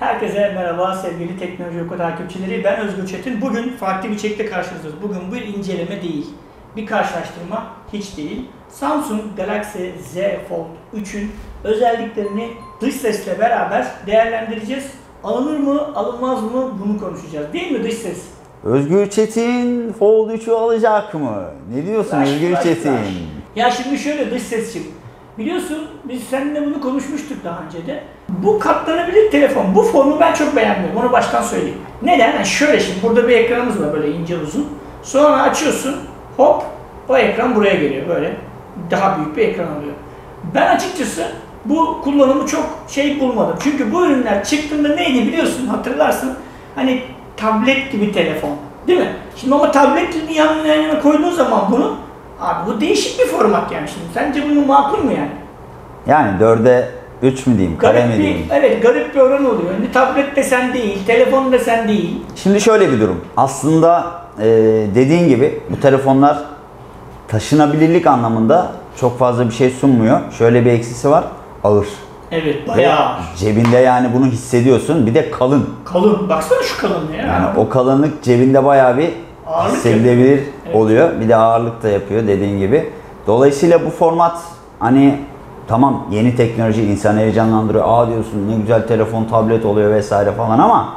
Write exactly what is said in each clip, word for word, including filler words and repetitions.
Herkese merhaba sevgili Teknoloji Oku takipçileri. Ben Özgür Çetin. Bugün farklı bir içerikle karşınızdayız. Bugün bir inceleme değil, bir karşılaştırma hiç değil. Samsung Galaxy Z Fold üçün özelliklerini dış sesle beraber değerlendireceğiz. Alınır mı, alınmaz mı bunu konuşacağız. Değil mi dış ses? Özgür Çetin Fold üçü alacak mı? Ne diyorsun flash, Özgür flash, Çetin? Flash. Ya şimdi şöyle dış sesçim. Biliyorsun biz seninle bunu konuşmuştuk daha önce de. Bu katlanabilir telefon, bu formu ben çok beğenmiyorum. Onu baştan söyleyeyim. Neden? Yani şöyle şimdi burada bir ekranımız var böyle ince uzun. Sonra açıyorsun, hop o ekran buraya geliyor böyle. Daha büyük bir ekran oluyor. Ben açıkçası bu kullanımı çok şey bulmadım. Çünkü bu ürünler çıktığında neydi biliyorsun, hatırlarsın. Hani tablet gibi telefon, değil mi? Şimdi ama tabletle yan yana koyduğun zaman bunu, abi bu değişik bir format yani şimdi. Sence bunu makul mu yani? Yani dörde üç mü diyeyim, kare mi diyeyim? Evet, garip bir oran oluyor. Yani tablet desen değil, telefon desen değil. Şimdi şöyle bir durum. Aslında e, dediğin gibi bu telefonlar taşınabilirlik anlamında çok fazla bir şey sunmuyor. Şöyle bir eksisi var, ağır. Evet, bayağı. Ve cebinde yani bunu hissediyorsun. Bir de kalın. Kalın. Baksana şu kalınlığa ya. Yani o kalınlık cebinde bayağı bir ağırlık hissedilebilir evet. oluyor. Bir de ağırlık da yapıyor dediğin gibi. Dolayısıyla bu format hani tamam yeni teknoloji insanı heyecanlandırıyor. Aa diyorsun ne güzel telefon, tablet oluyor vesaire falan ama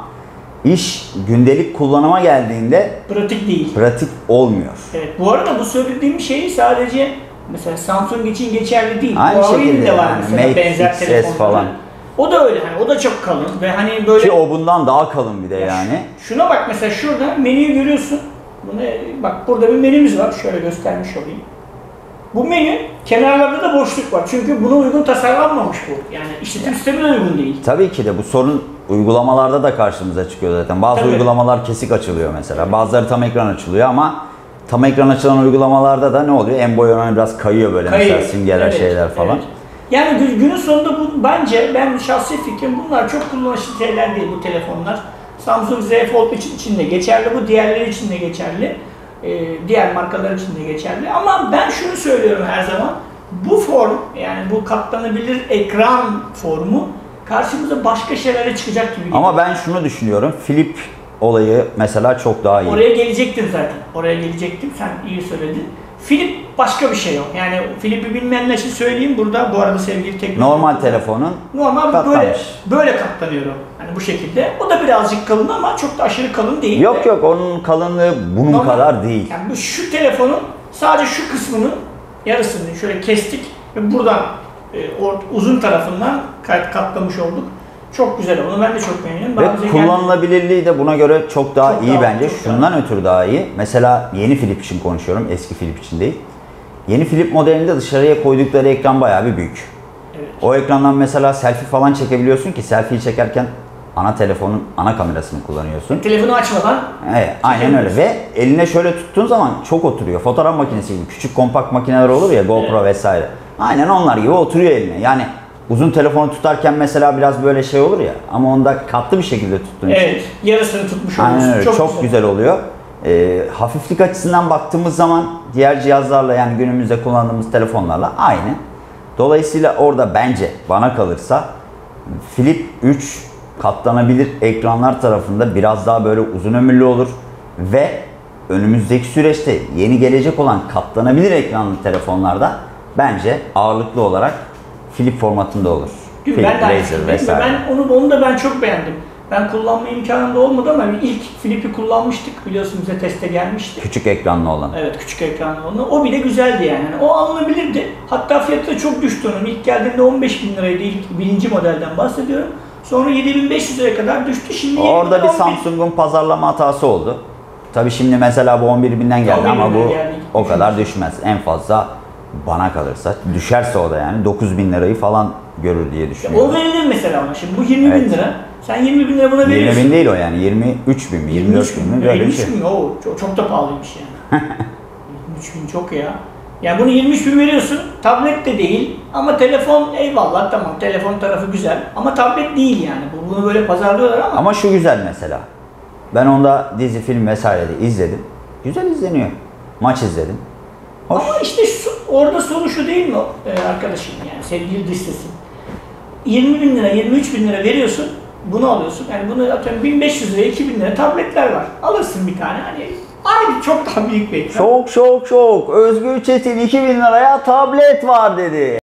iş gündelik kullanıma geldiğinde pratik değil. Pratik olmuyor. Evet. Bu arada bu söylediğim şey sadece mesela Samsung için geçerli değil. Aynı şekilde de var yani mesela Mate benzer telefonlar falan. O da öyle hani o da çok kalın ve hani böyle ki o bundan daha kalın bir de yani. Şuna bak mesela şurada menüyü görüyorsun. Bunu bak burada bir menümüz var. Şöyle göstermiş olayım. Bu menü kenarlarda da boşluk var. Çünkü buna uygun tasarlanmamış bu. Yani işletim sistemi de uygun değil. Tabii ki de bu sorun uygulamalarda da karşımıza çıkıyor zaten. Bazı Tabii. uygulamalar kesik açılıyor mesela. Bazıları tam ekran açılıyor ama tam ekran açılan uygulamalarda da ne oluyor? En boy oranı biraz kayıyor böyle kayıyor. Mesela simgeler evet, şeyler falan. Evet. Yani günün sonunda bu bence ben şahsi fikrim bunlar çok kullanışlı şeyler değil bu telefonlar. Samsung Z Fold için, için de geçerli, bu diğerleri için de geçerli. Ee, diğer markalar için de geçerli. Ama ben şunu söylüyorum her zaman. Bu form yani bu katlanabilir ekran formu karşımıza başka şeylere çıkacak gibi. Ama ben şunu düşünüyorum. Flip olayı mesela çok daha iyi. Oraya gelecektim zaten. Oraya gelecektim. Sen iyi söyledin. Flip başka bir şey yok. Yani Flip'i bilmeyenler için söyleyeyim burada. Bu arada sevgili teknoloji. Normal telefonun normal katlanmış. böyle böyle katlanıyor. Hani bu şekilde. O da birazcık kalın ama çok da aşırı kalın değil. Yok de. yok onun kalınlığı bunun normal. kadar değil. Yani bu şu telefonun sadece şu kısmının yarısını şöyle kestik ve buradan e, uzun tarafından katlamış olduk. Çok güzel. Onu ben de çok beğeniyorum. Ve kullanılabilirliği de buna göre çok daha çok iyi daha, bence. Şundan daha. ötürü daha iyi. Mesela yeni Flip için konuşuyorum. Eski Flip için değil. Yeni Flip modelinde dışarıya koydukları ekran bayağı bir büyük. Evet. O ekrandan mesela selfie falan çekebiliyorsun ki selfie'yi çekerken ana telefonun ana kamerasını kullanıyorsun. E, telefonu açmadan. Evet, aynen öyle ve eline şöyle tuttuğun zaman çok oturuyor. Fotoğraf makinesi gibi küçük kompakt makineler olur ya GoPro evet. vesaire. Aynen onlar gibi oturuyor eline. Yani uzun telefonu tutarken mesela biraz böyle şey olur ya ama onda katlı bir şekilde tuttuğun evet, için. Evet, yarısını tutmuş oluyorsun. Aynen öyle, çok, çok güzel, güzel oluyor. Ee, hafiflik açısından baktığımız zaman diğer cihazlarla yani günümüzde kullandığımız telefonlarla aynı. Dolayısıyla orada bence bana kalırsa Flip üç katlanabilir ekranlar tarafında biraz daha böyle uzun ömürlü olur ve önümüzdeki süreçte yeni gelecek olan katlanabilir ekranlı telefonlarda bence ağırlıklı olarak Flip formatında olur. Flip, ben de Razer vesaire. Ben onu onu da ben çok beğendim. Ben kullanma imkanım da olmadı ama ilk Flip'i kullanmıştık biliyorsunuz bize teste gelmişti. Küçük ekranlı olan. Evet küçük ekranlı olan. O bile güzeldi yani. yani o alınabilirdi. Hatta fiyatı da çok düştü onun. İlk geldiğinde on beş bin liraydı ilk birinci modelden bahsediyorum. Sonra yedi bin beş yüz liraya kadar düştü. Şimdi orada bir Samsung'un pazarlama hatası oldu. Tabii şimdi mesela bu on bir binden geldi ama bu geldi, o kadar düşmez. En fazla bana kalırsa düşerse o da yani dokuz bin lirayı falan görür diye düşünüyorum. O verilir mesela ama şimdi bu yirmi evet. bin lira. Sen yirmi bin lira buna veriyorsun. yirmi bin değil o yani yirmi üç bin mi yirmi dört bin mi böyle bir şey. yirmi üç bin o çok, çok da pahalıymış yani. yirmi üç bin çok ya. Yani bunu yirmi üç bin veriyorsun, tablet de değil ama telefon eyvallah tamam telefon tarafı güzel ama tablet değil yani. Bunu böyle pazarlıyorlar ama. Ama şu güzel mesela. Ben onda dizi, film vesaire de izledim. Güzel izleniyor. Maç izledim. Hoş. Ama işte şu, orada soru şu değil mi ee, arkadaşım yani sevgili dış sesin. yirmi bin lira, yirmi üç bin lira veriyorsun Bunu alıyorsun. Yani bunu atıyorum bin beş yüz lira, iki bin lira tabletler var. Alırsın bir tane. Hani aynı çok daha büyük bir ekran. Çok çok çok. Özgür Çetin iki bin liraya tablet var dedi.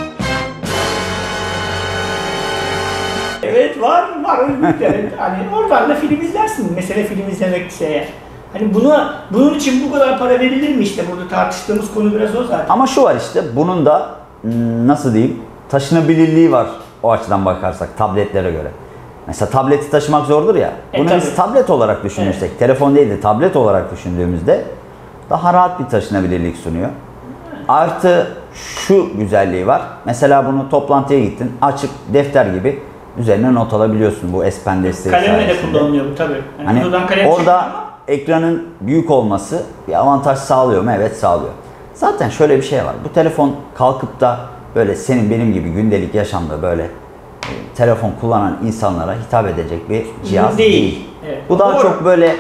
Evet var, var. Evet, hani oradan da film izlersin. Mesele film izlemekse eğer. Hani buna, bunun için bu kadar para verilir mi işte? Burada tartıştığımız konu biraz o zaten. Ama şu var işte, bunun da nasıl diyeyim, taşınabilirliği var o açıdan bakarsak tabletlere göre. Mesela tableti taşımak zordur ya. E, Bunu tabii. biz tablet olarak düşünürsek, evet. Telefon değil de tablet olarak düşündüğümüzde daha rahat bir taşınabilirlik sunuyor. Artı şu güzelliği var. Mesela bunu toplantıya gittin, açıp defter gibi üzerine not alabiliyorsun bu S Pen desteği Kalemle sayesinde. de kullanılıyor bu tabii. Yani hani kalem orada ekranın büyük olması bir avantaj sağlıyor mu? Evet, sağlıyor. Zaten şöyle bir şey var. Bu telefon kalkıp da böyle senin benim gibi gündelik yaşamda böyle e, telefon kullanan insanlara hitap edecek bir cihaz değil. değil. Evet, bu daha doğru. çok böyle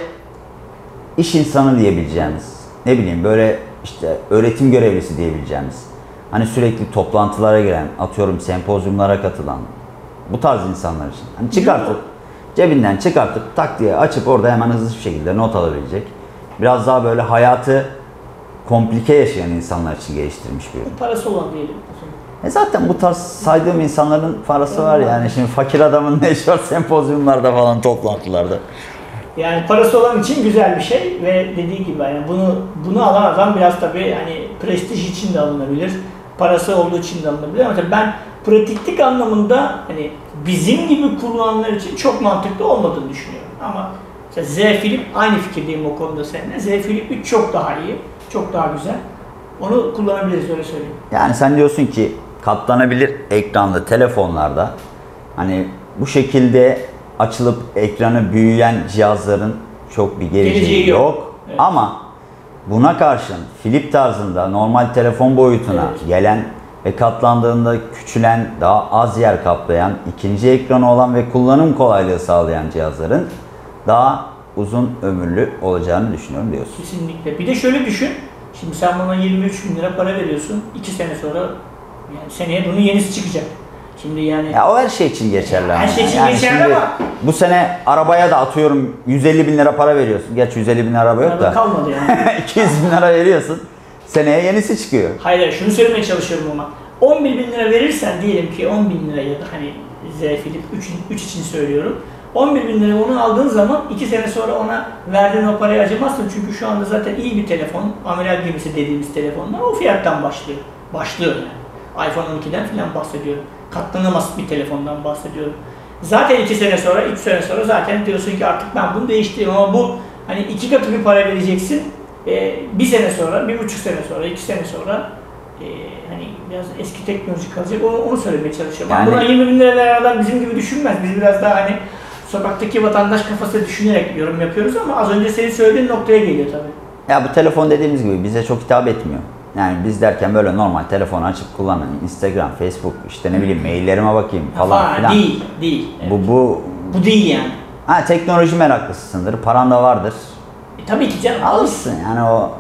iş insanı diyebileceğimiz, ne bileyim böyle işte öğretim görevlisi diyebileceğimiz, hani sürekli toplantılara giren, atıyorum sempozyumlara katılan bu tarz insanlar için. Hani çıkartıp cebinden çıkartıp tak diye açıp orada hemen hızlı bir şekilde not alabilecek. Biraz daha böyle hayatı komplike yaşayan insanlar için geliştirilmiş bir ürün. Parası olan diyelim. E zaten bu tarz saydığım insanların parası var yani. Şimdi fakir adamın ne işi var sempozyumlarda falan, toplantılarda. Yani parası olan için güzel bir şey ve dediği gibi yani bunu bunu alan adam biraz tabii hani prestij için de alınabilir. Parası olduğu için de alınabilir ama tabii ben pratiklik anlamında hani bizim gibi kullananlar için çok mantıklı olmadığını düşünüyorum. Ama mesela Z Flip aynı fikirdeyim o konuda seninle. Z Flip üç çok daha iyi, çok daha güzel. Onu kullanabiliriz, öyle söyleyeyim. Yani sen diyorsun ki katlanabilir ekranlı telefonlarda hani bu şekilde açılıp ekranı büyüyen cihazların çok bir geleceği, geleceği yok. yok. Evet. Ama buna karşın flip tarzında normal telefon boyutuna evet. gelen ve katlandığında küçülen, daha az yer kaplayan, ikinci ekranı olan ve kullanım kolaylığı sağlayan cihazların daha uzun ömürlü olacağını düşünüyorum diyorsun. Kesinlikle. Bir de şöyle düşün. Şimdi sen bana yirmi üç bin lira para veriyorsun. iki sene sonra yani seneye bunun yenisi çıkacak. Şimdi yani... Ya o her şey için geçerli. Her şey için yani geçerli ama... Bu sene arabaya da atıyorum yüz elli bin lira para veriyorsun. Gerçi yüz elli bin lira araba yok da. kalmadı yani. iki yüz bin lira veriyorsun. Seneye yenisi çıkıyor. Hayır, hayır şunu söylemeye çalışıyorum ama. on bir bin lira verirsen diyelim ki on bin lira ya da hani Z Flip üç için söylüyorum. on bir bin lira onu aldığın zaman iki sene sonra ona verdiğin o parayı acımazsın. Çünkü şu anda zaten iyi bir telefon, amiral gemisi dediğimiz telefonlar o fiyattan başlıyor. Başlıyor yani. iPhone on ikiden falan bahsediyorum. Katlanamaz bir telefondan bahsediyorum. Zaten iki sene sonra, üç sene sonra zaten diyorsun ki artık ben bunu değiştireyim ama bu hani iki katı bir para vereceksin. Ee, bir sene sonra, bir buçuk sene sonra, iki sene sonra e, hani biraz eski teknoloji kalacak. Onu, onu söylemeye çalışıyorum. Yani, buna yirmi bin lira veren adam bizim gibi düşünmez. Biz biraz daha hani sokaktaki vatandaş kafası düşünerek yorum yapıyoruz ama az önce senin söylediğin noktaya geliyor tabii. Ya bu telefon dediğimiz gibi bize çok hitap etmiyor. Yani biz derken böyle normal telefonu açıp kullanan Instagram, Facebook, işte ne bileyim maillerime bakayım falan ha, filan. Değil, değil. Evet. Bu bu bu değil yani. Ha, teknoloji meraklısısındır, paran da vardır. E, tabii ki canım. Alırsın yani, o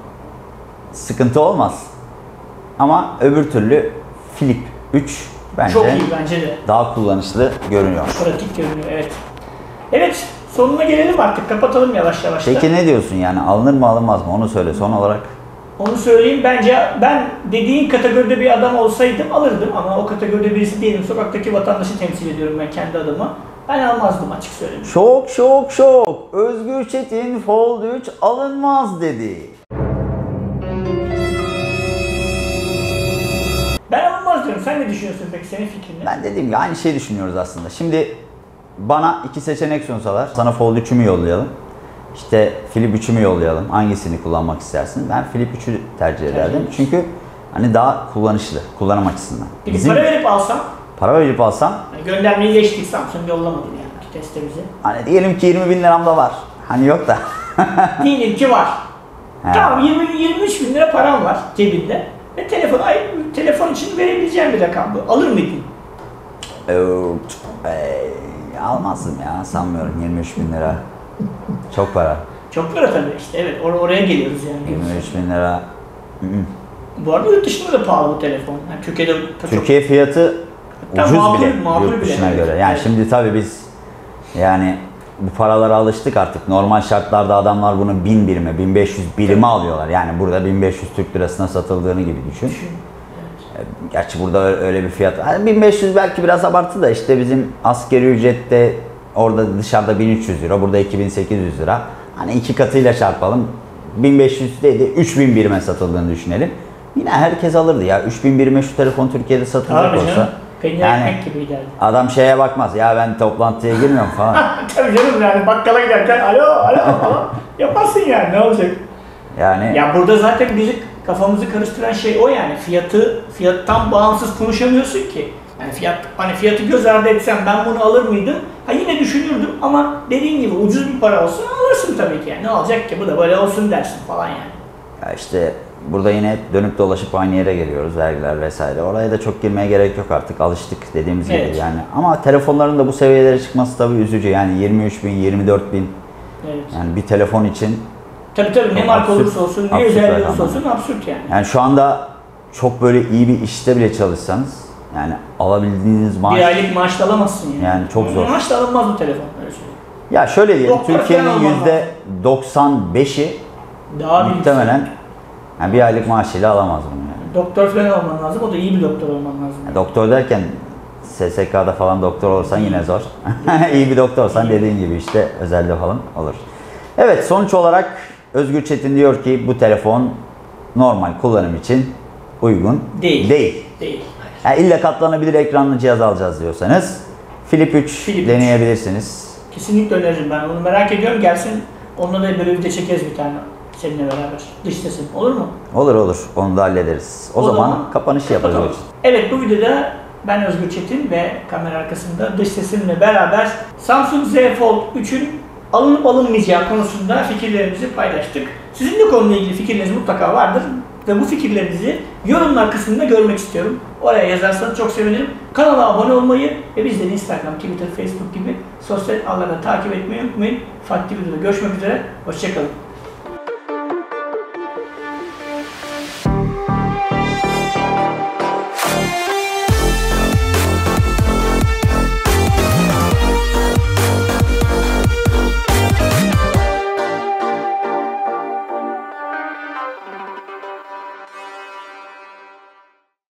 sıkıntı olmaz. Ama öbür türlü Flip üç bence çok iyi, bence de. Daha kullanışlı görünüyor. Pratik görünüyor, evet. Evet, sonuna gelelim artık. Kapatalım yavaş yavaş da. Peki ne diyorsun yani, alınır mı alınmaz mı, onu söyle son olarak. Onu söyleyeyim, bence ben dediğin kategoride bir adam olsaydım alırdım ama o kategoride birisi değilim. Sokaktaki vatandaşı temsil ediyorum ben kendi adıma. Ben almazdım, açık söyleyeyim. Şok şok şok. Özgür Çetin Fold üç alınmaz dedi. Ben alınmaz diyorum. Sen ne düşünüyorsun peki, senin fikrin ne? Ben dediğim gibi aynı şeyi düşünüyoruz aslında. Şimdi bana iki seçenek sunsalar, sana Fold üçü mü yollayalım, İşte Flip üçü mü yollayalım, hangisini kullanmak istersin? Ben Flip üçü tercih ederdim. Çünkü hani daha kullanışlı, kullanım açısından. Peki Bizim, para verip alsam? Para verip alsam? Yani göndermeyi geçtik, Samsung yollamadı yani teste bize. Hani diyelim ki yirmi bin liram da var. Hani yok da. Diyelim ki var. He. Tamam, yirmi yirmi üç bin lira param var cebinde. Ve telefon, ay, telefon için verebileceğim bir rakam bu. Alır mıydın? Ee, e, almazdım ya, sanmıyorum yirmi üç bin lira. Çok para. Çok para tabii işte, evet, or oraya geliyoruz yani. yirmi üç bin lira. Hı -hı. Bu arada yurt dışında da pahalı bu telefon. Yani Türkiye'de Türkiye çok... fiyatı ucuz makul, bile makul yurt dışına bile, göre. evet. Yani evet. şimdi tabii biz Yani bu paralara alıştık artık. Normal şartlarda adamlar bunu bin birime, bin beş yüz birime alıyorlar. Yani burada bin beş yüz Türk lirasına satıldığını gibi düşün. Düşün. Evet. Gerçi burada öyle bir fiyat. Yani bin beş yüz belki biraz abartı da işte bizim asgari ücrette orada dışarıda bin üç yüz lira, burada iki bin sekiz yüz lira. Hani iki katıyla çarpalım. bin beş yüz değil de üç bin birime satıldığını düşünelim. Yine herkes alırdı ya. üç bin birime şu telefon Türkiye'de satılacak Tabii olsa. canım. Peynir Yani ekmek gibi giderdi. adam şeye bakmaz. Ya ben toplantıya girmiyorum falan. Tabii canım, yani bakkala giderken alo alo falan yaparsın yani, ne olacak? Yani Ya burada zaten bizi kafamızı karıştıran şey o yani. Fiyatı, fiyattan bağımsız konuşamıyorsun ki. Yani fiyat, hani fiyatı göz ardı etsem ben bunu alır mıydım? Ha yine düşünürdüm ama dediğin gibi ucuz bir para olsa alırsın tabii ki yani. Ne olacak ki, bu da böyle olsun dersin falan yani. ya işte burada yine dönüp dolaşıp aynı yere geliyoruz, vergiler vesaire. Oraya da çok girmeye gerek yok artık, alıştık dediğimiz Evet. gibi yani. Ama telefonların da bu seviyelere çıkması tabii üzücü yani yirmi üç bin, yirmi dört bin Evet. yani bir telefon için. Tabii tabii, ne Çok marka absürt, olursa olsun, ne absürt özelliği rakamlar. olursa olsun absürt yani. Yani şu anda çok böyle iyi bir işte bile çalışsanız yani alabildiğiniz maaş. Bir aylık maaş da alamazsın yani. Yani çok zor. Maaş da alınmaz bu telefon, öyle söyleyeyim. Ya şöyle diyelim, Doktor falan Türkiye'nin olmaz yüzde doksan beşi Daha bilinçli. muhtemelen yani bir aylık maaşıyla alamaz bunu yani. Doktor falan olman lazım, o da iyi bir doktor olman lazım. Yani doktor derken S S K'da falan doktor olsan yine zor. İyi bir doktorsan dediğin gibi işte özelde falan olur. Evet, sonuç olarak Özgür Çetin diyor ki bu telefon normal kullanım için uygun Değil. değil. Değil. Yani illa katlanabilir ekranlı cihaz alacağız diyorsanız Flip üç Flip üç. deneyebilirsiniz. Kesinlikle öneririm, ben onu merak ediyorum, gelsin onunla da böyle bir de çekeriz bir tane seninle beraber. Dış sesim, olur mu? Olur olur, onu da hallederiz. O, O zaman, zaman kapanış yaparız. kapatalım. Evet, bu videoda ben Özgür Çetin ve kamera arkasında dış sesimle beraber Samsung Z Fold üçün alınıp alınmayacağı konusunda fikirlerimizi paylaştık. Sizin de konuyla ilgili fikirleriniz mutlaka vardır ve bu fikirlerinizi yorumlar kısmında görmek istiyorum. Oraya yazarsanız çok sevinirim. Kanala abone olmayı ve bizleri Instagram, Twitter, Facebook gibi sosyal ağlardan takip etmeyi unutmayın. Farklı videoda görüşmek üzere. Hoşçakalın.